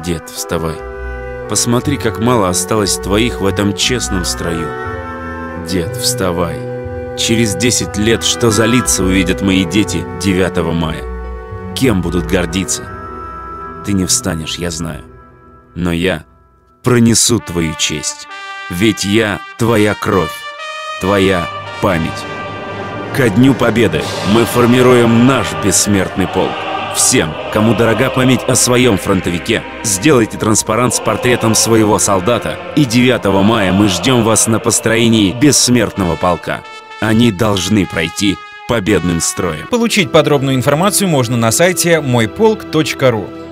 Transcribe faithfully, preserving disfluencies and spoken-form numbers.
Дед, вставай. Посмотри, как мало осталось твоих в этом честном строю. Дед, вставай. Через десять лет что за лица увидят мои дети девятого мая? Кем будут гордиться? Ты не встанешь, я знаю. Но я пронесу твою честь. Ведь я твоя кровь, твоя память. Ко Дню Победы мы формируем наш бессмертный полк. Всем, кому дорога память о своем фронтовике, сделайте транспарант с портретом своего солдата, и девятого мая мы ждем вас на построении бессмертного полка. Они должны пройти победным строем. Получить подробную информацию можно на сайте мой полк точка ру.